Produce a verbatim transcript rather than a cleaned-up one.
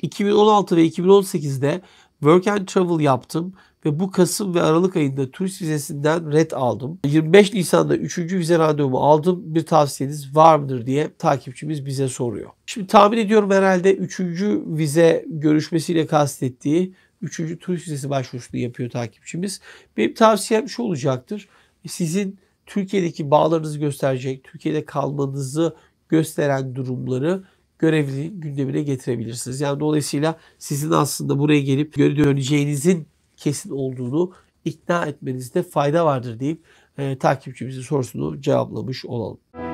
iki bin on altı ve iki bin on sekizde Work and Travel yaptım ve bu Kasım ve Aralık ayında turist vizesinden ret aldım. yirmi beş Nisan'da üçüncü vize randevumu aldım. Bir tavsiyeniz var mıdır diye takipçimiz bize soruyor. Şimdi tahmin ediyorum herhalde üçüncü vize görüşmesiyle kastettiği üçüncü turist vizesi başvurusunu yapıyor takipçimiz. Benim tavsiyem şu olacaktır. Sizin Türkiye'deki bağlarınızı gösterecek, Türkiye'de kalmanızı gösteren durumları görevli gündemine getirebilirsiniz. Yani dolayısıyla sizin aslında buraya gelip geri döneceğinizin kesin olduğunu ikna etmenizde fayda vardır deyip e, takipçimizin sorusunu cevaplamış olalım.